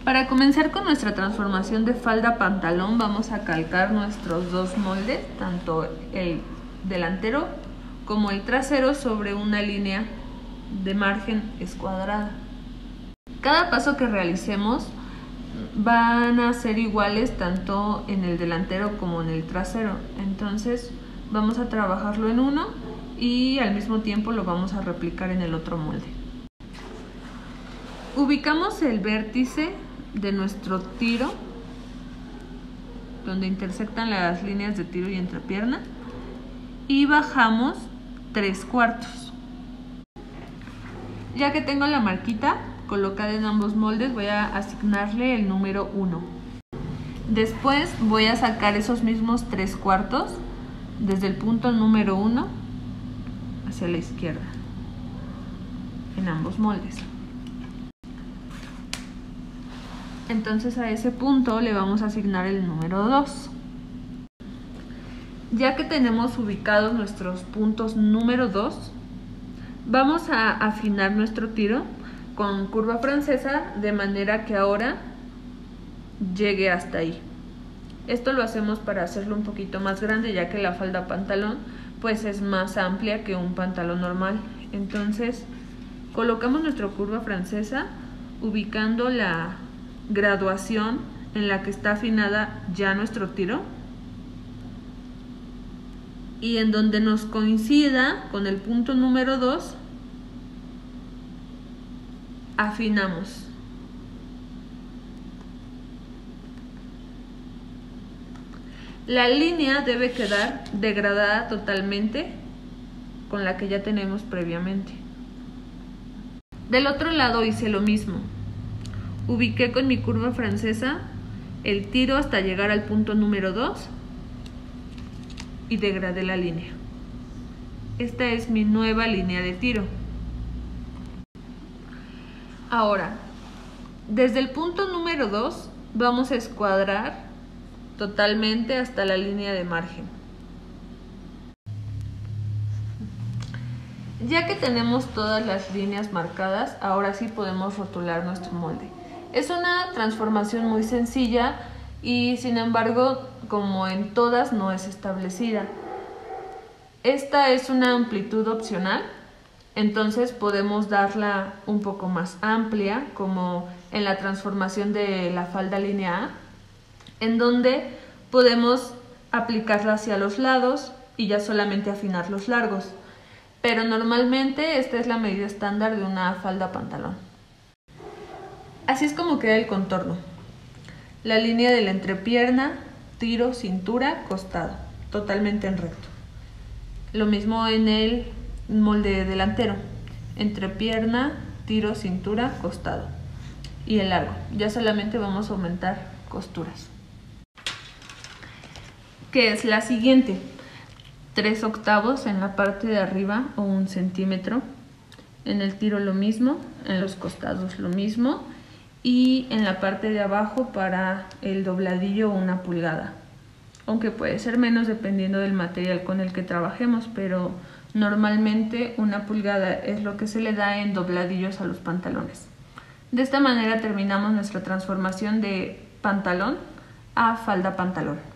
Para comenzar con nuestra transformación de falda a pantalón, vamos a calcar nuestros dos moldes, tanto el delantero como el trasero, sobre una línea de margen escuadrada. Cada paso que realicemos van a ser iguales tanto en el delantero como en el trasero, entonces vamos a trabajarlo en uno y al mismo tiempo lo vamos a replicar en el otro molde. Ubicamos el vértice de nuestro tiro donde intersectan las líneas de tiro y entrepierna y bajamos 3/4. Ya que tengo la marquita colocada en ambos moldes, voy a asignarle el número 1. Después voy a sacar esos mismos 3/4 desde el punto número 1 hacia la izquierda en ambos moldes. Entonces a ese punto le vamos a asignar el número 2. Ya que tenemos ubicados nuestros puntos número 2, vamos a afinar nuestro tiro con curva francesa de manera que ahora llegue hasta ahí. Esto lo hacemos para hacerlo un poquito más grande, ya que la falda pantalón pues es más amplia que un pantalón normal. Entonces colocamos nuestra curva francesa ubicando la graduación en la que está afinada ya nuestro tiro y en donde nos coincida con el punto número 2 afinamos. La línea debe quedar degradada totalmente con la que ya tenemos previamente. Del otro lado hice lo mismo. Ubiqué con mi curva francesa el tiro hasta llegar al punto número 2 y degradé la línea. Esta es mi nueva línea de tiro. Ahora, desde el punto número 2 vamos a escuadrar totalmente hasta la línea de margen. Ya que tenemos todas las líneas marcadas, ahora sí podemos rotular nuestro molde. Es una transformación muy sencilla y sin embargo, como en todas, no es establecida. Esta es una amplitud opcional, entonces podemos darla un poco más amplia, como en la transformación de la falda línea A, en donde podemos aplicarla hacia los lados y ya solamente afinar los largos. Pero normalmente esta es la medida estándar de una falda pantalón. Así es como queda el contorno. La línea de la entrepierna, tiro, cintura, costado, totalmente en recto. Lo mismo en el molde delantero, entrepierna, tiro, cintura, costado. Y el largo, ya solamente vamos a aumentar costuras. Que es la siguiente: 3/8 en la parte de arriba o 1 centímetro. En el tiro lo mismo, en los costados lo mismo. Y en la parte de abajo para el dobladillo 1 pulgada, aunque puede ser menos dependiendo del material con el que trabajemos, pero normalmente 1 pulgada es lo que se le da en dobladillos a los pantalones. De esta manera terminamos nuestra transformación de pantalón a falda pantalón.